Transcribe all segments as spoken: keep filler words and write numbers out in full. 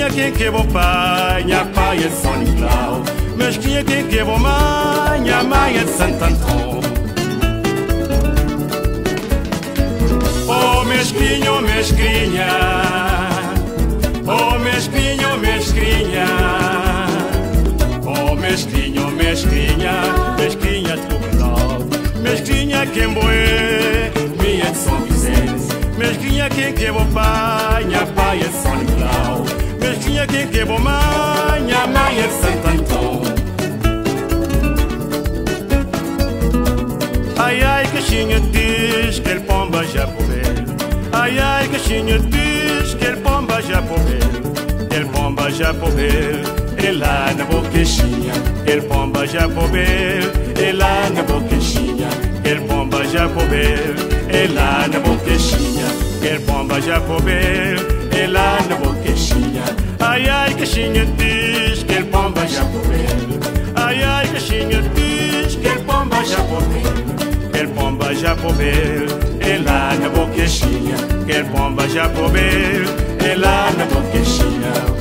Mesquinha quem que é bom pai, minha pai é São Nicolau. Mesquinha quem que é bom mãe, minha mãe é Santo Antão. Oh mesquinho, mesquinha, oh mesquinho, mesquinha, oh mesquinho, mesquinha, mesquinha de Portugal. Mesquinha quem boé, minha de São Vicente. Mesquinha quem que é bom pai, minha pai é São Nicolau. Mesquinha quem que é bom mãe, minha mãe é Santo Antão. Ai ai caixinha diz que ele pomba já poder. Ai ai caixinha diz que ele pomba já poder. Ele pomba já poder, ele lá na boquechinha. Ele pomba já poder, ele lá na boquechinha. Ele pomba já poder, ele lá na boquechinha. Ele pomba já poder, ele lá na boquechinha. Ai ai caixinha diz que ele pomba já poder. Ai ai caixinha diz que ele pomba já poder. Ele pomba já poder, ele lá na boquechinha. Ele pomba já poder, ele lá na boquechinha.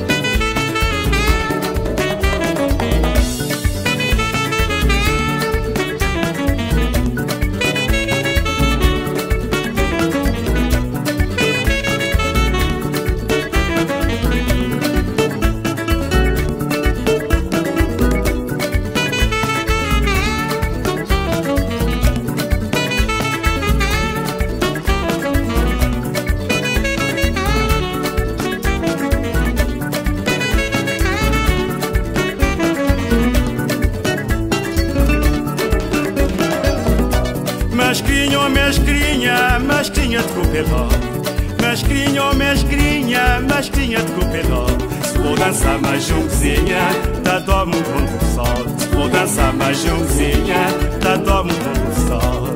Mesquinho, mesquinha, mesquinha de copeló. Mesquinho, mesquinha, mesquinha de copeló. Se vou dançar mais um cozinha, dá dó muito do sol. Se vou dançar mais um cozinha, dá dó muito do sol.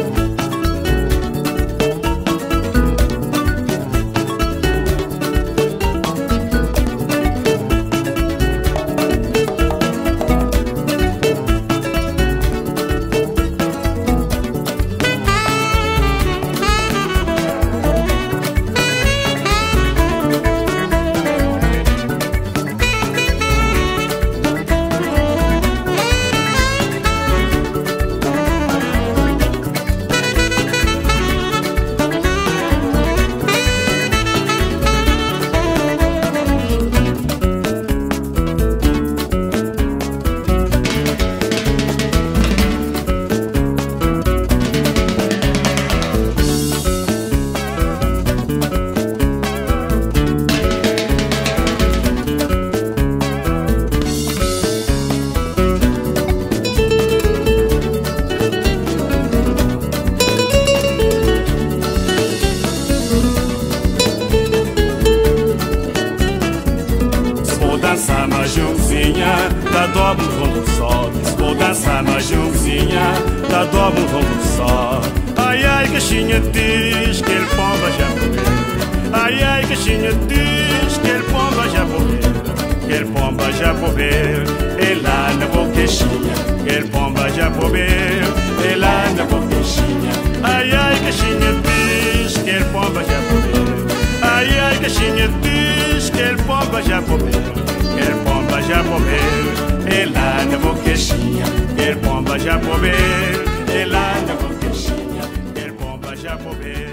Dançar mais junzinha, dá dó no vão do sol. Vou dançar mais junzinha, dá dó no vão do sol. Ai ai caixinha diz que ele pomba já poder. Ai ai caixinha diz que ele pomba já poder. Que ele pomba já poder, ele lá na boquechinha. Que ele pomba já poder, ele lá na boquechinha. Ai ai caixinha diz que ele pomba já poder. Ai ai caixinha diz que ele pomba já poder. Ele pomba já poder, ele lá na boquechinha. Ele pomba já poder, ele lá na boquechinha. Ele pomba já poder.